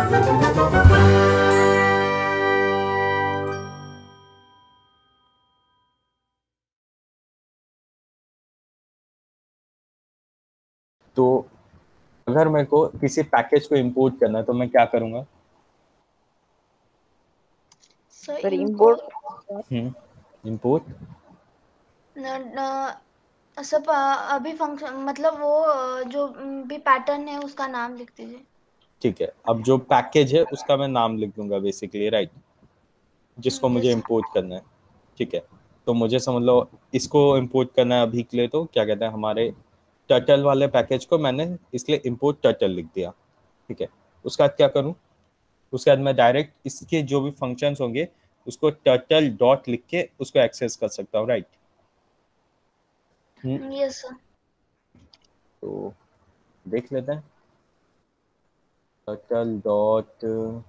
तो अगर मेरे को किसी पैकेज को इंपोर्ट करना है तो मैं क्या करूंगा? सर इंपोर्ट इंपोर्ट सब अभी फंक्शन मतलब वो जो भी पैटर्न है उसका नाम लिख दीजिए। ठीक है, अब जो पैकेज है उसका मैं नाम लिख दूंगा बेसिकली, राइट, जिसको मुझे इंपोर्ट करना है। ठीक है, तो मुझे समझ लो इसको इंपोर्ट करना है अभी के लिए, तो क्या कहते हैं, हमारे टर्टल वाले पैकेज को मैंने इसलिए इंपोर्ट टर्टल लिख दिया। ठीक है, उसके बाद क्या करूं? उसके बाद मैं डायरेक्ट इसके जो भी फंक्शंस होंगे उसको टर्टल डॉट लिख के उसको एक्सेस कर सकता हूँ, राइट? Yes sir. तो देख लेते हैं टर्टल डॉट,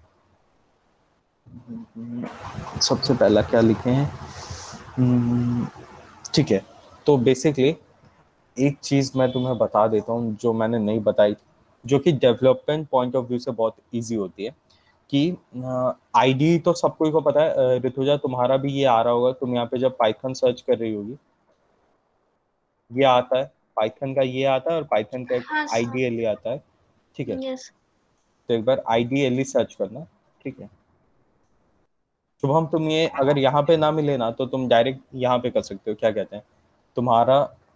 सबसे पहला क्या लिखे हैं। ठीक है, तो बेसिकली एक चीज़ मैं तुम्हें बता देता हूँ जो मैंने नहीं बताई, जो कि डेवलपमेंट पॉइंट ऑफ व्यू से बहुत इजी होती है कि आईडी तो सबको को पता है। ऋतुजा, तुम्हारा भी ये आ रहा होगा, तुम यहाँ पे जब पाइथन सर्च कर रही होगी ये आता है, पाइथन का ये आता है और पाइथन का एक आईडीएल आता है। ठीक है, यस। तो एक बार आईडीएल सर्च करना। ठीक है शुभम, तुम ये अगर यहाँ पे ना मिले ना तो तुम डायरेक्ट यहाँ पे कर सकते हो, क्या कहते हैं, तुम्हारा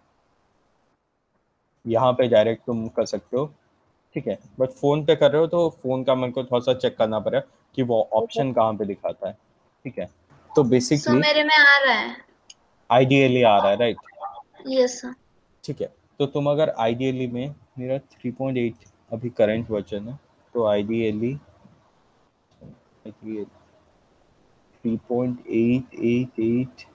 यहाँ पे डायरेक्ट तुम कर सकते हो। ठीक है, बट फोन पे कर रहे हो तो फोन का मेरे को थोड़ा सा चेक करना पड़ेगा कि वो ऑप्शन कहाँ पे दिखाता है। ठीक है, तो बेसिकली मेरे में आ रहा है, आइडियली आ रहा है, राइट? Yes sir. ठीक है, तो तुम अगर आइडियली में, मेरा 3.8 अभी करंट वर्जन है, तो आइडियली 3.888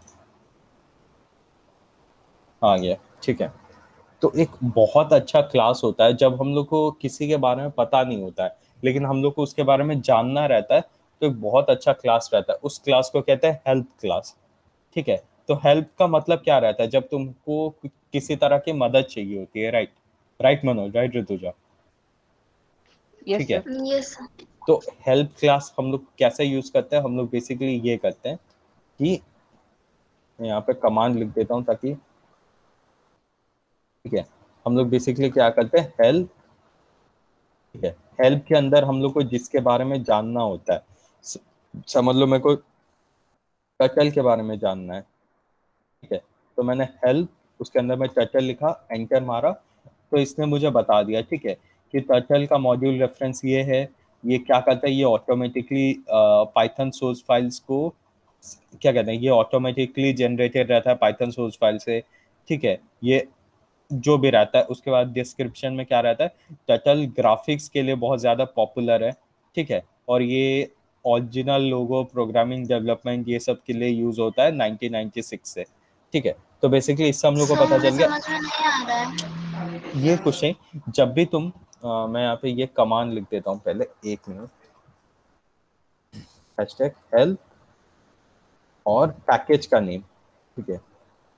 आ गया। ठीक है, तो एक बहुत अच्छा क्लास होता है जब हम लोग को किसी के बारे में पता नहीं होता है लेकिन हम लोग को उसके बारे में जानना रहता है, तो एक बहुत अच्छा क्लास रहता है, उस क्लास को कहते हैं हेल्प क्लास। ठीक है, तो हेल्प का मतलब क्या रहता है? जब तुमको किसी तरह की मदद चाहिए होती है, right? Right Manoj, right Rutuja? Yes ठीक है, सर। Yes sir. तो हेल्प क्लास हम लोग कैसे यूज करते हैं? हम लोग बेसिकली ये करते हैं कि मैं यहाँ पे कमांड लिख देता हूँ ताकि, ठीक है, हम लोग बेसिकली क्या करते हैं, हेल्प। ठीक है, हेल्प के अंदर हम लोग को जिसके बारे में जानना होता है, समझ लो मेरे को टर्टल के बारे में जानना है। ठीक है, तो मैंने हेल्प, उसके अंदर मैं टर्टल लिखा, एंटर मारा, तो इसने मुझे बता दिया, ठीक है, कि टर्टल का मॉड्यूल रेफरेंस ये है, ये क्या करता है, ये ऑटोमेटिकली पाइथन सोर्स फाइल्स को, क्या कहते हैं, ये ऑटोमेटिकली जनरेटेड रहता है पाइथन सोर्स फाइल से। ठीक है, ये जो भी रहता है, उसके बाद डिस्क्रिप्शन में क्या रहता है, टर्टल ग्राफिक्स के लिए बहुत ज़्यादा पॉपुलर है। ठीक है, और ये ओरिजिनल लोगो, प्रोग्रामिंग, डेवलपमेंट, ये सब के लिए यूज होता है 1996 से। ठीक है, तो बेसिकली इससे हम लोग को पता चल गया। समझ में नहीं आ रहा है ये कुछ नहीं, जब भी तुम मैं यहाँ पे ये कमांड लिख देता हूँ, पहले 1 मिनट, हैशटैग हेल्प और पैकेज का नेम। ठीक है,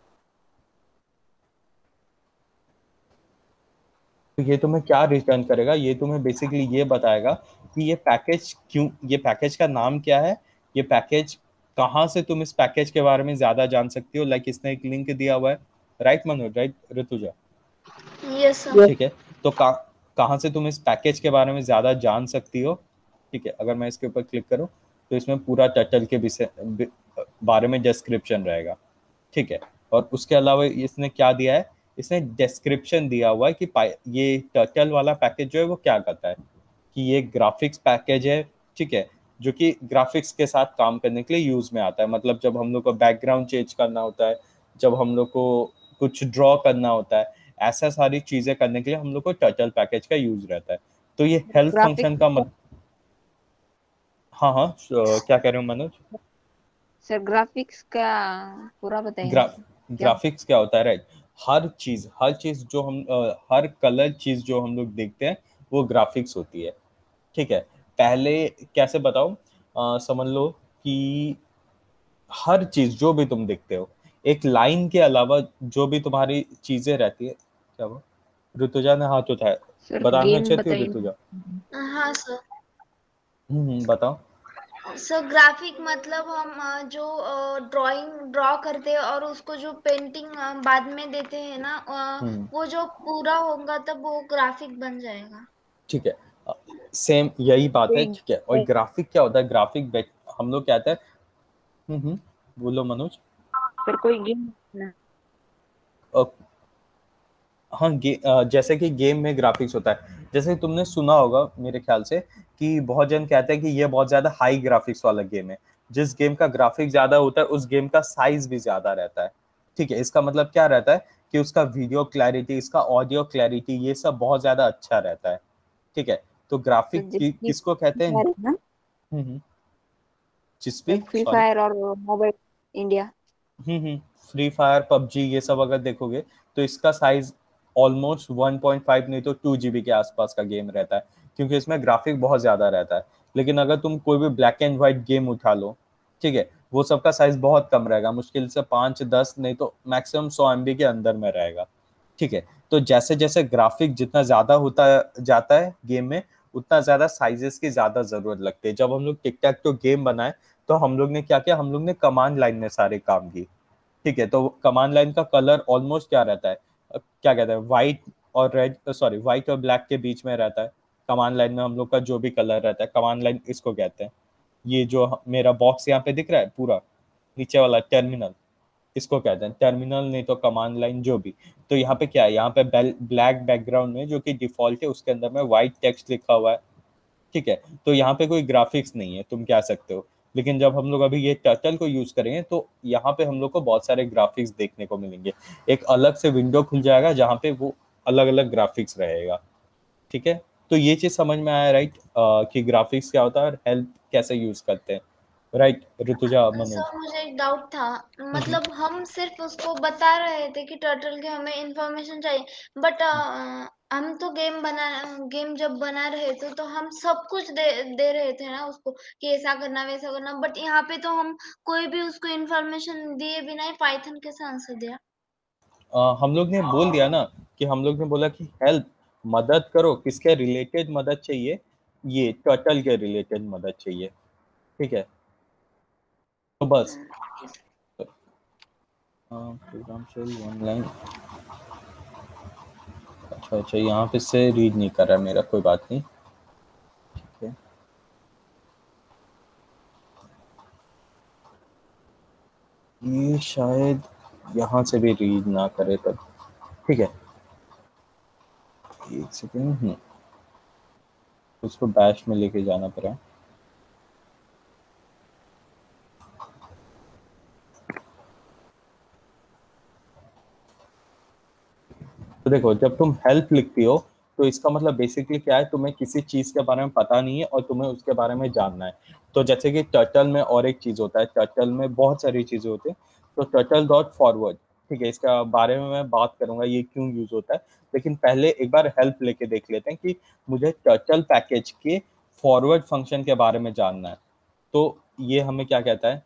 तो ये तुम्हें क्या रिटर्न करेगा, ये तुम्हें बेसिकली ये बताएगा कि ये पैकेज क्यों, ये पैकेज का नाम क्या है, ये पैकेज कहाँ से तुम इस पैकेज के बारे में ज्यादा जान सकती हो, लाइक इसने एक लिंक दिया हुआ है, right Manoj, right Rutuja? Yes sir. ठीक है, तो कहाँ से तुम इस पैकेज के बारे में ज्यादा जान सकती हो? ठीक है, अगर मैं इसके ऊपर क्लिक करूँ तो इसमें पूरा टर्टल के बारे में डिस्क्रिप्शन रहेगा। ठीक है, और उसके अलावा इसने क्या दिया है, इसने डिस्क्रिप्शन दिया हुआ है कि ये टर्टल वाला पैकेज जो है वो क्या करता है, कि ये ग्राफिक्स पैकेज है। ठीक है, जो कि ग्राफिक्स के साथ काम करने के लिए यूज में आता है, मतलब जब हम लोग को बैकग्राउंड चेंज करना होता है, जब हम लोग को कुछ ड्रॉ करना होता है, ऐसा सारी चीजें करने के लिए हम लोग को टर्टल पैकेज का यूज रहता है। तो ये हेल्प फंक्शन का हाँ हाँ, क्या कह रहे हो मनोज? सर ग्राफिक्स का पूरा बताइए। ग्राफिक्स क्या होता है, राइट? हर चीज जो हम हर कलर चीज जो हम लोग देखते हैं वो ग्राफिक्स होती है। ठीक है, पहले कैसे बताऊं, समझ लो कि हर चीज जो भी तुम देखते हो, एक लाइन के अलावा जो भी तुम्हारी चीजें रहती है, क्या वो ऋतुजा ने हाथ उठाया, सर बताना गेन चाहती हो बताइए। ऋतुजा? हाँ सर। बताओ। सर ग्राफिक मतलब हम जो ड्राइंग ड्रॉ करते हैं और उसको जो पेंटिंग बाद में देते हैं ना, वो जो पूरा होगा तब वो ग्राफिक बन जाएगा। ठीक है, सेम यही बात है। कोई ठीक है, और ग्राफिक क्या होता है? ग्राफिक हम लोग कहते हैं। बोलो मनोज। पर कोई गेम ना। अ, हाँ, जैसे कि गेम में ग्राफिक्स होता है, जैसे तुमने सुना होगा मेरे ख्याल से कि बहुत जन कहते हैं कि ये बहुत ज्यादा हाई ग्राफिक्स वाला गेम है। जिस गेम का ग्राफिक ज्यादा होता है उस गेम का साइज भी ज्यादा रहता है। ठीक है, इसका मतलब क्या रहता है कि उसका वीडियो क्लैरिटी, इसका ऑडियो क्लैरिटी, ये सब बहुत ज्यादा अच्छा रहता है। ठीक है, तो तो ग्राफिक जिसकी किसको कहते हैं? ना, जिस भी, फ्री सॉरी। फायर और mobile India. Free fire, PUBG, ये सब अगर देखोगे तो इसका साइज ऑलमोस्ट 1.5 नहीं तो 2 GB के आसपास का गेम रहता है, क्योंकि इसमें ग्राफिक बहुत ज्यादा रहता है। लेकिन अगर तुम कोई भी ब्लैक एंड व्हाइट गेम उठा लो, ठीक है, वो सबका साइज बहुत कम रहेगा, मुश्किल से 5-10 नहीं तो मैक्सिमम 100 MB के अंदर में रहेगा। ठीक है, तो जैसे जैसे ग्राफिक जितना ज्यादा होता जाता है गेम में, उतना ज्यादा साइजेस की ज्यादा जरूरत लगती है। जब हम लोग टिक टैक तो गेम बनाए, तो हम लोग ने क्या किया, हम लोग ने कमांड लाइन में सारे काम किए। ठीक है, तो कमांड लाइन का कलर ऑलमोस्ट क्या रहता है, क्या कहते हैं, व्हाइट और रेड, सॉरी, व्हाइट और ब्लैक के बीच में रहता है। कमांड लाइन में हम लोग का जो भी कलर रहता है, कमांड लाइन इसको कहते हैं। ये जो मेरा बॉक्स यहाँ पे दिख रहा है पूरा, नीचे वाला टर्मिनल, इसको कहते हैं टर्मिनल, नहीं तो कमांड लाइन, जो भी। तो यहाँ पे क्या है, यहाँ पे ब्लैक बैकग्राउंड में जो कि डिफॉल्ट है, उसके अंदर में व्हाइट टेक्स्ट लिखा हुआ है। ठीक है, तो यहाँ पे कोई ग्राफिक्स नहीं है, तुम कह सकते हो। लेकिन जब हम लोग अभी ये टर्टल को यूज करेंगे तो यहाँ पे हम लोग को बहुत सारे ग्राफिक्स देखने को मिलेंगे। एक अलग से विंडो खुल जाएगा जहाँ पे वो अलग अलग ग्राफिक्स रहेगा। ठीक है, तो ये चीज समझ में आया, राइट? कि ग्राफिक्स क्या होता है और हेल्प कैसे यूज करते हैं, राइट ऋतुजा, मनोज? सर मुझे एक डाउट था, मतलब हम सिर्फ उसको बता रहे थे कि टर्टल के हमें इंफॉर्मेशन चाहिए, बट हम तो गेम जब बना रहे थे तो हम सब कुछ दे रहे थे ना उसको कि ऐसा करना वैसा करना, बट यहाँ पे तो हम कोई भी उसको इंफॉर्मेशन दिए बिना ही पाइथन कैसे आंसर दिया? हम लोग ने बोल दिया ना, कि हम लोग ने बोला कि हेल्प, मदद करो, किसके रिलेटेड मदद चाहिए, ये टर्टल के रिलेटेड मदद चाहिए। ठीक है, तो बस। प्रोग्राम शेल वन लाइन, अच्छा अच्छा, यहाँ पे से रीड नहीं कर रहा है मेरा, कोई बात नहीं। ठीक है, ये शायद यहाँ से भी रीड ना करे तब। ठीक है, एक सेकेंड, उसको बैश में लेके जाना पड़ा। तो देखो, जब तुम हेल्प लिखती हो तो इसका मतलब बेसिकली क्या है, तुम्हें किसी चीज के बारे में पता नहीं है और तुम्हें उसके बारे में जानना है। तो जैसे कि टर्टल में और एक चीज होता है, टर्टल में बहुत सारी चीजें होती है। तो टर्टल डॉट फॉरवर्ड, ठीक है, इसका बारे में मैं बात करूंगा ये क्यों यूज होता है। लेकिन पहले एक बार हेल्प लेके देख लेते हैं कि मुझे टर्टल पैकेज के फॉरवर्ड फंक्शन के बारे में जानना है। तो ये हमें क्या कहता है,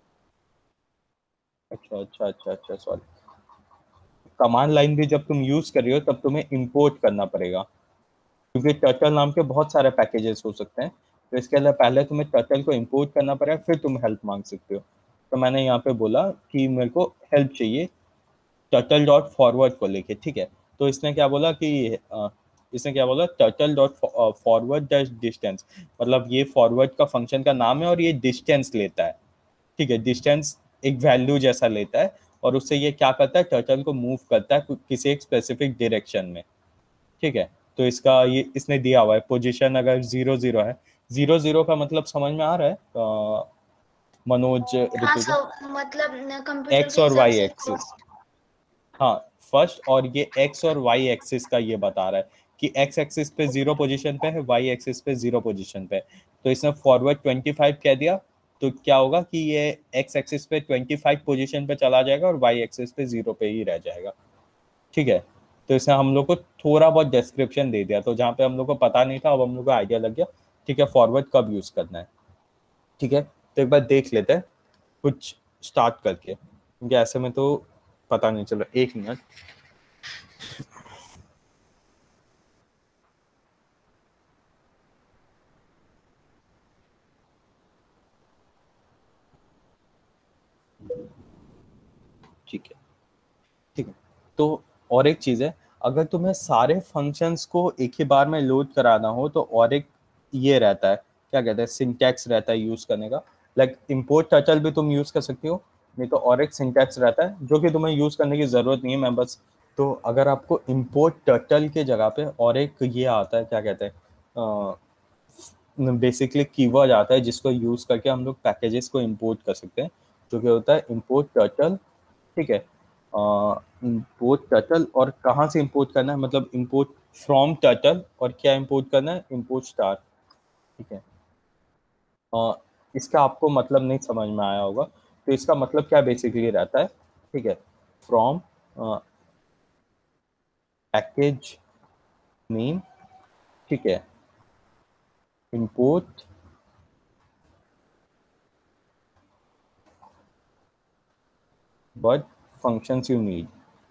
अच्छा अच्छा अच्छा अच्छा, सॉरी, कमांड लाइन भी जब तुम यूज कर रही हो तब तुम्हें इंपोर्ट करना पड़ेगा, क्योंकि टर्टल नाम के बहुत सारे पैकेजेस हो सकते हैं। तो इसके लिए पहले तुम्हें टर्टल को इंपोर्ट करना पड़ेगा, फिर तुम हेल्प मांग सकते हो। तो मैंने यहाँ पे बोला कि मेरे को हेल्प चाहिए टर्टल डॉट फॉरवर्ड को लेके। ठीक है, तो इसने क्या बोला कि इसने क्या बोला, turtle dot forward dash distance, मतलब ये फॉरवर्ड का फंक्शन का नाम है और ये डिस्टेंस लेता है। ठीक है, डिस्टेंस एक वैल्यू जैसा लेता है, और उससे ये क्या करता है, टर्टल को मूव करता है किसी एक स्पेसिफिक डायरेक्शन में। ठीक है, तो इसका ये इसने दिया हुआ है पोजीशन, अगर 0 0 है, 0 0 का मतलब समझ में आ रहा है मनोज, हाँ ऋतुजा? सब मतलब कंप्यूटर एक्स के और हिसाब वाई से एक्सिस, हाँ, फर्स्ट, और ये एक्स और वाई एक्सिस का ये बता रहा है कि एक्स एक्सिस पे 0 पोजीशन पे है, वाई एक्सिस पे 0 पोजीशन पे है। तो इसने फॉरवर्ड 25 कह दिया, तो क्या होगा कि ये एक्स एक्सिस पे 25 पोजीशन पे चला जाएगा और वाई एक्सिस पे 0 पे ही रह जाएगा। ठीक है, तो इसने हम लोग को थोड़ा बहुत डिस्क्रिप्शन दे दिया, तो जहाँ पे हम लोग को पता नहीं था अब हम लोग को आइडिया लग गया। ठीक है, फॉरवर्ड कब यूज करना है। ठीक है, तो एक बार देख लेते हैं कुछ स्टार्ट करके, क्योंकि ऐसे में तो पता नहीं चला। एक मिनट, ठीक है, ठीक है। तो और एक चीज है, अगर तुम्हें सारे फंक्शंस को एक ही बार में लोड कराना हो तो और एक ये रहता है, क्या कहते हैं, सिंटैक्स रहता है यूज करने का। लाइक इंपोर्ट टर्टल भी तुम यूज कर सकती हो, नहीं तो और एक सिंटैक्स रहता है जो कि तुम्हें यूज करने की जरूरत नहीं है। मैं बस, तो अगर आपको इंपोर्ट टर्टल के जगह पे और एक ये आता है, क्या कहते हैं, बेसिकली कीवर्ड आता है जिसको यूज करके हम लोग पैकेजेस को इंपोर्ट कर सकते हैं, जो कि होता है इंपोर्ट टर्टल। ठीक है, इंपोर्ट टर्टल, और कहाँ से इंपोर्ट करना है, मतलब इंपोर्ट फ्रॉम टर्टल, और क्या इंपोर्ट करना है, इंपोर्ट स्टार। ठीक है, इसका आपको मतलब नहीं समझ में आया होगा, तो इसका मतलब क्या बेसिकली रहता है, ठीक है, फ्रॉम पैकेज नेम, ठीक है, import what functions you need।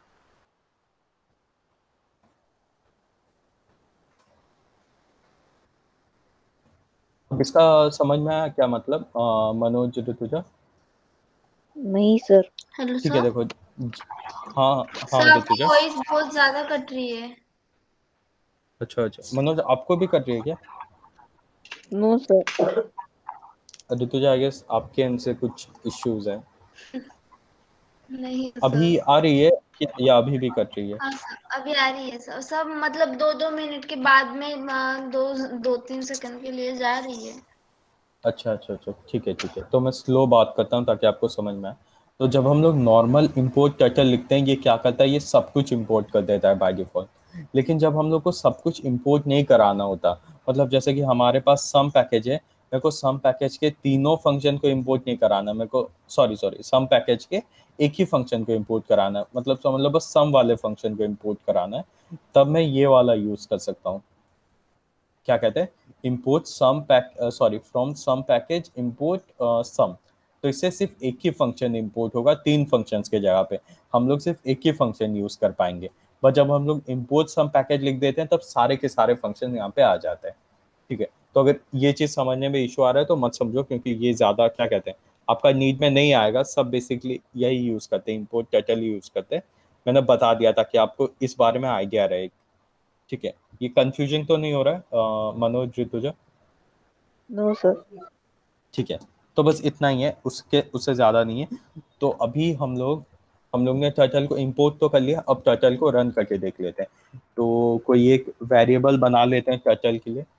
अब इसका समझ में आया क्या मतलब, मनोज ऋतुजा? नहीं सर। हेलो ठीक है, सर। देखो, हाँ हाँ सर आपकी ऋतुजा। वॉइस बहुत ज्यादा कट रही है। अच्छा अच्छा, मनोज आपको भी कर रही है क्या? No sir. Rutuja, I guess आपके एंड से कुछ इश्यूज हैं। नहीं अभी सर। आ रही है या अभी भी कर रही है? हाँ सर, अभी आ रही है सर। सब मतलब 2-2 मिनट के बाद में 2-3 सेकंड के लिए जा रही है। अच्छा अच्छा अच्छा, ठीक है ठीक है, तो मैं स्लो बात करता हूँ ताकि आपको समझ में आए। तो जब हम लोग नॉर्मल इंपोर्ट टर्टल लिखते हैं, ये क्या करता है, ये सब कुछ इंपोर्ट कर देता है बाय डिफॉल्ट। लेकिन जब हम लोग को सब कुछ इंपोर्ट नहीं कराना होता, मतलब जैसे कि हमारे पास सम पैकेज है, मेरे को सम पैकेज के तीनों फंक्शन को इंपोर्ट नहीं कराना, मेरे को सॉरी सॉरी सम पैकेज के एक ही फंक्शन को इंपोर्ट कराना है, मतलब समझ लो बस सम वाले फंक्शन को इंपोर्ट कराना है, तब मैं ये वाला यूज कर सकता हूँ, क्या कहते हैं, import some pack, sorry from some package import some. तो इससे सिर्फ एक ही फंक्शन इंपोर्ट होगा, तीन फंक्शंस के जगह पे हम लोग सिर्फ एक ही फंक्शन यूज कर पाएंगे। बट जब हम लोग इंपोर्ट सम पैकेज लिख देते हैं तब सारे के सारे फंक्शन यहाँ पे आ जाते हैं। ठीक है, तो अगर ये चीज समझने में इशू आ रहा है तो मत समझो, क्योंकि ये ज्यादा, क्या कहते हैं, आपका नीड में नहीं आएगा। सब बेसिकली यही यूज करते हैं, इंपोर्ट टर्टल यूज करते हैं। मैंने बता दिया था कि आपको इस बारे में आइडिया रहे। ठीक है, ये कंफ्यूजिंग तो नहीं हो रहा है, मनोज ऋतुजा? No sir. ठीक है, तो बस इतना ही है, उसके उससे ज़्यादा नहीं है। तो अभी हम लोग ने टर्टल को इंपोर्ट तो कर लिया, अब टर्टल को रन करके देख लेते हैं। तो कोई एक वेरिएबल बना लेते हैं टर्टल के लिए,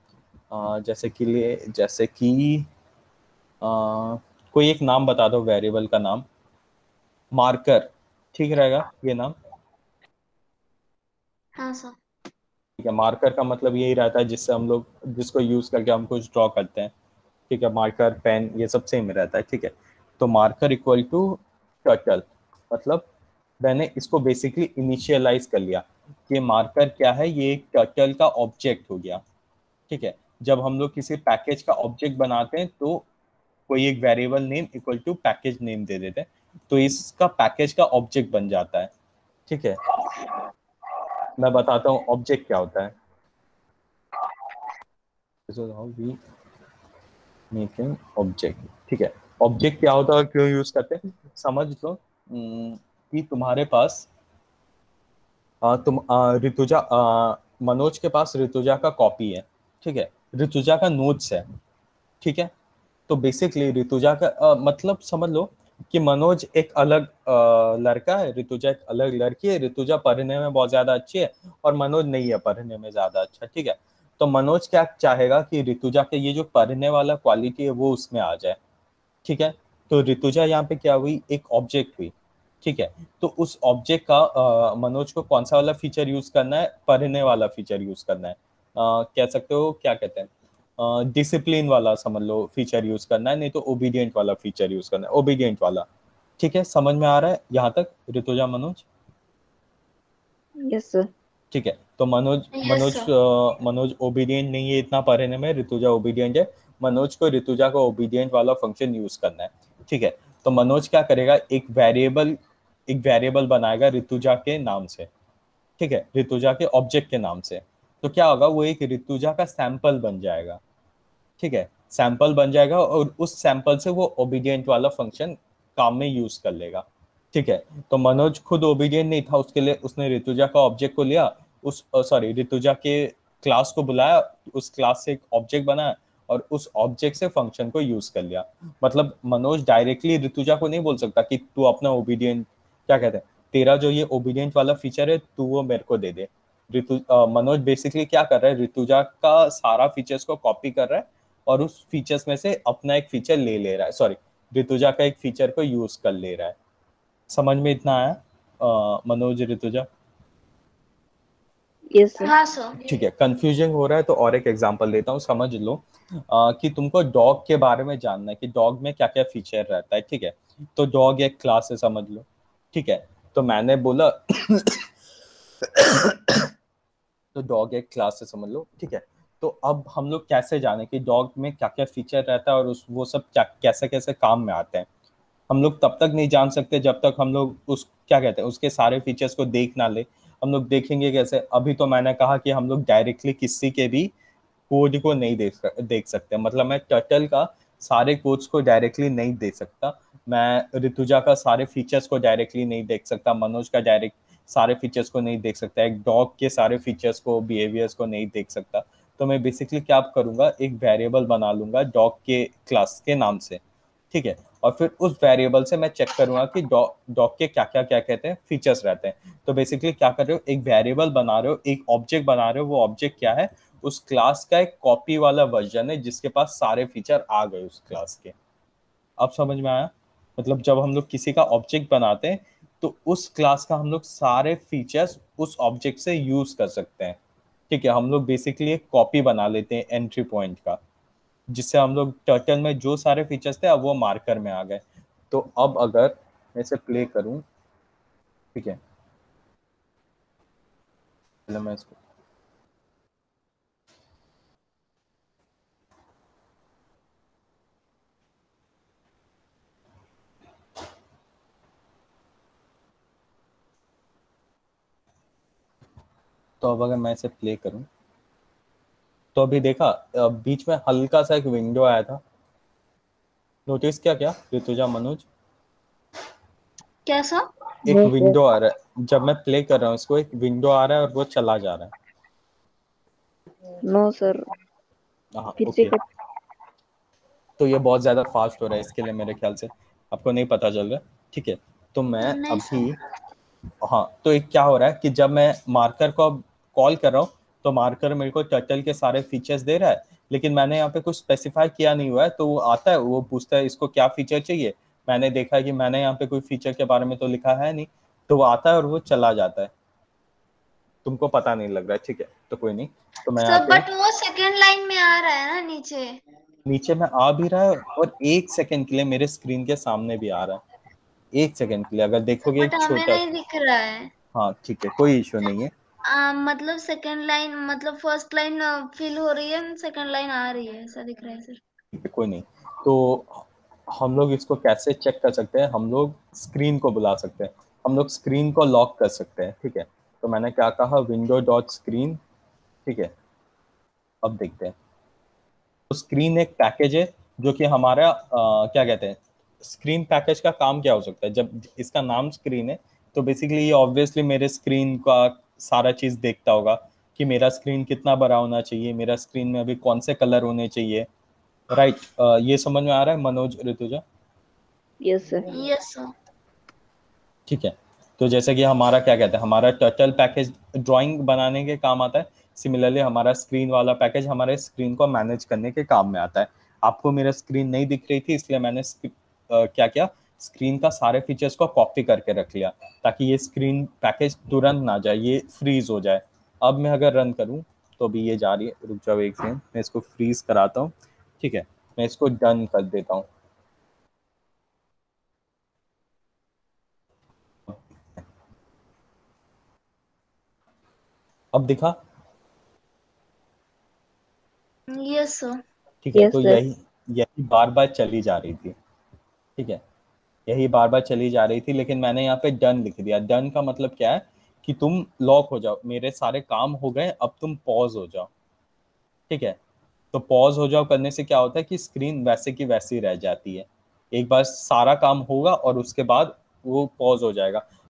जैसे कि कोई एक नाम बता दो, वेरिएबल का नाम, मार्कर, ठीक रहेगा ये नाम? हाँ सर। ठीक है, मार्कर का मतलब यही रहता है जिससे हम लोग, जिसको यूज करके हम कुछ ड्रॉ करते हैं। ठीक है, मार्कर पेन ये सब सेम रहता है। ठीक है, तो मार्कर इक्वल टू टर्टल, मतलब मैंने इसको बेसिकली इनिशियलाइज कर लिया कि मार्कर क्या है, ये एक टर्टल का ऑब्जेक्ट हो गया। ठीक है, जब हम लोग किसी पैकेज का ऑब्जेक्ट बनाते हैं तो कोई एक variable name equal to package name दे देते हैं, तो इसका पैकेज का ऑब्जेक्ट बन जाता है। ठीक है, मैं बताता हूँ ऑब्जेक्ट क्या होता है। This is how we make an object. ठीक है, ऑब्जेक्ट क्या होता है और क्यों यूज करते हैं, समझ लो। कि तुम्हारे पास तुम ऋतुजा, मनोज के पास ऋतुजा का कॉपी है। ठीक है, ऋतुजा का नोट्स है। ठीक है, तो बेसिकली ऋतुजा का मतलब समझ लो कि मनोज एक अलग लड़का है, ऋतुजा एक अलग लड़की है। ऋतुजा पढ़ने में बहुत ज्यादा अच्छी है और मनोज नहीं है पढ़ने में ज्यादा अच्छा। ठीक है, तो मनोज क्या चाहेगा कि ऋतुजा के ये जो पढ़ने वाला क्वालिटी है वो उसमें आ जाए। ठीक है, तो ऋतुजा यहाँ पे क्या हुई, एक ऑब्जेक्ट हुई। ठीक है, तो उस ऑब्जेक्ट का मनोज को कौन सा वाला फीचर यूज करना है, पढ़ने वाला फीचर यूज करना है, कह सकते हो, क्या कहते हैं, डिसिप्लिन वाला समझ लो फीचर यूज करना है, नहीं तो ओबीडियंट वाला फीचर यूज करना है, ओबीडियंट वाला। ठीक है, समझ में आ रहा है यहाँ तक ऋतुजा, मनोज? Yes sir. ठीक है, तो Manoj yes Manoj sir. Manoj obedient नहीं है इतना पढ़ने में, ऋतुजा ओबीडियंट है। मनोज को ऋतुजा का ओबीडियंट वाला फंक्शन यूज करना है। ठीक है, तो मनोज क्या करेगा, एक वेरिएबल बनाएगा ऋतुजा के नाम से। ठीक है, ऋतुजा के ऑब्जेक्ट के नाम से। तो क्या होगा, वो एक ऋतुजा का सैंपल बन जाएगा। ठीक है, सैंपल बन जाएगा और उस सैंपल से वो ओबीडियंट वाला फंक्शन काम में यूज कर लेगा। ठीक है। तो मनोज खुद ओबीडियंट नहीं था, उसके लिए उसने ऋतुजा का ऑब्जेक्ट को लिया, ऋतुजा के क्लास को बुलाया, उस क्लास से एक ऑब्जेक्ट बनाया और उस ऑब्जेक्ट से फंक्शन को यूज कर लिया। मतलब मनोज डायरेक्टली ऋतुजा को नहीं बोल सकता कि तू अपना ओबीडियंट, क्या कहते हैं, तेरा जो ये ओबीडियंट वाला फीचर है तू वो मेरे को दे दे। मनोज बेसिकली क्या कर रहा है, ऋतुजा का सारा फीचर्स को कॉपी कर रहा है और उस फीचर्स में से अपना एक फीचर ले रहा है, ऋतुजा का एक फीचर को यूज कर ले रहा है। समझ में इतना आया मनोज, ऋतुजा? Yes sir. हाँ सर। ठीक है। कंफ्यूजन हो रहा है तो और एक एग्जांपल देता हूँ, समझ लो। कि तुमको डॉग के बारे में जानना है कि डॉग में क्या क्या फीचर रहता है। ठीक है, तो डॉग एक क्लास है, समझ लो। ठीक है, तो मैंने बोला तो डॉग एक क्लास है, समझ लो। ठीक है, तो अब हम लोग कैसे जाने कि डॉग में क्या क्या फीचर रहता है और वो सब क्या कैसे कैसे काम में आते हैं। हम लोग तब तक नहीं जान सकते जब तक हम लोग उस, क्या कहते हैं, उसके सारे फीचर्स को देख ना ले। हम लोग देखेंगे कैसे? अभी तो मैंने कहा कि हम लोग डायरेक्टली किसी के भी कोड को नहीं देख सकते। मतलब मैं टर्टल का सारे कोड्स को डायरेक्टली नहीं देख सकता, मैं ऋतुजा का सारे फीचर्स को डायरेक्टली नहीं देख सकता, मनोज का डायरेक्ट सारे फीचर्स को नहीं देख सकता, एक डॉग के सारे फीचर्स को, बिहेवियर्स को नहीं देख सकता। तो मैं बेसिकली क्या करूंगा, एक वेरिएबल बना लूंगा डॉग के क्लास के नाम से। ठीक है, और फिर उस वेरिएबल से मैं चेक करूंगा कि डॉग के क्या कहते हैं फीचर्स रहते हैं। तो बेसिकली क्या कर रहे हो, एक वेरिएबल बना रहे हो, एक ऑब्जेक्ट बना रहे हो। वो ऑब्जेक्ट क्या है, उस क्लास का एक कॉपी वाला वर्जन है जिसके पास सारे फीचर आ गए उस क्लास के। अब समझ में आया? मतलब जब हम लोग किसी का ऑब्जेक्ट बनाते हैं तो उस क्लास का हम लोग सारे फीचर्स उस ऑब्जेक्ट से यूज कर सकते हैं। ठीक है, हम लोग बेसिकली एक कॉपी बना लेते हैं एंट्री पॉइंट का, जिससे हम लोग टर्टल में जो सारे फीचर्स थे अब वो मार्कर में आ गए। तो अब अगर मैं इसे प्ले करूं, ठीक है, पहले मैं इसको, तो अब अगर मैं इसे प्ले करूं तो अभी देखा बीच में हल्का सा एक विंडो आया था, नोटिस क्या क्या ऋतुजा, मनोज? कैसा? एक नहीं सर। विंडो आ रहा है जब मैं प्ले कर रहा हूँ इसको, एक विंडो आ रहा है और वो चला जा रहा नो सर। है। हाँ, फिर से ओके। कट। तो ये बहुत ज्यादा फास्ट हो रहा है, इसके लिए मेरे ख्याल से आपको नहीं पता चल रहा है। ठीक है, तो मैं नहीं अभी, सर। हाँ, तो एक क्या हो रहा है कि जब मैं मार्कर को अब कॉल कर रहा हूँ तो मार्कर मेरे को टर्टल के सारे फीचर्स दे रहा है, लेकिन मैंने यहाँ पे कुछ स्पेसिफाई किया नहीं हुआ है। तो वो आता है, वो पूछता है इसको क्या फीचर चाहिए। मैंने देखा है कि मैंने यहाँ पे कोई फीचर के बारे में तो लिखा है नहीं, तो वो आता है और वो चला जाता है। तुमको पता नहीं लग रहा है, ठीक है, तो कोई नहीं। तो मैं यहाँ सर पे बट वो सेकंड लाइन में आ रहा है ना नीचे। नीचे में आ भी रहा है और 1 सेकंड के लिए मेरे स्क्रीन के सामने भी आ रहा है। 1 सेकंड के लिए अगर देखोगे, बट एक हमें छोटा, नहीं दिख रहा है। हाँ ठीक है, कोई इश्यू नहीं है। मतलब सेकंड लाइन, मतलब फर्स्ट लाइन फिल हो रही है, सेकंड लाइन आ रही है, ऐसा दिख रहा है सर। ठीक है, कोई नहीं। तो हम लोग इसको कैसे चेक कर सकते हैं, हम लोग स्क्रीन को बुला सकते हैं, हम लोग स्क्रीन को लॉक कर सकते हैं। ठीक है, तो मैंने क्या कहा, विंडो डॉट स्क्रीन। ठीक है, अब देखते हैं। तो स्क्रीन एक पैकेज है जो कि हमारा क्या कहते हैं, स्क्रीन पैकेज का काम क्या हो सकता है। जब इसका नाम स्क्रीन है तो बेसिकली ये ऑब्वियसली मेरे स्क्रीन का सारा चीज देखता होगा कि मेरा स्क्रीन कितना बड़ा होना चाहिए, मेरा स्क्रीन में अभी कौन से कलर होने चाहिए। राइट, ये समझ में आ रहा है Manoj, Rutuja? Yes sir. Yes sir. ठीक है, तो जैसे कि हमारा क्या कहते हैं, हमारा टर्टल पैकेज ड्राइंग बनाने के काम आता है, सिमिलरली हमारा स्क्रीन वाला पैकेज हमारे स्क्रीन को मैनेज करने के काम में आता है। आपको मेरा स्क्रीन नहीं दिख रही थी, इसलिए मैंने क्या किया, स्क्रीन का सारे फीचर्स को कॉपी करके रख लिया ताकि ये स्क्रीन पैकेज तुरंत ना जाए, ये फ्रीज हो जाए। अब मैं अगर रन करूं तो अभी ये जा रही है, रुक जाओ एक सेकंड, मैं इसको फ्रीज कराता हूँ। ठीक है, मैं इसको डन कर देता हूँ। अब दिखा? Yes sir. ठीक है, यस तो सर। यही यही बार बार चली जा रही थी। ठीक है, यही बार बार चली जा रही थी, लेकिन मैंने यहाँ पे डन लिख दिया। डन का मतलब क्या है कि तुम लॉक हो जाओ, मेरे सारे काम हो गए, अब तुम पॉज हो जाओ। ठीक है, तो पॉज हो जाओ करने से क्या होता है कि स्क्रीन वैसे की वैसी रह जाती है। एक बार सारा काम होगा और उसके बाद वो पॉज हो जाएगा।